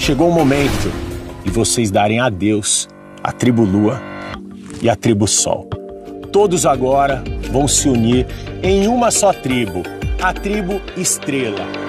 chegou o momento de vocês darem adeus à tribo Lua e à tribo Sol. Todos agora vão se unir em uma só tribo, a tribo Estrela.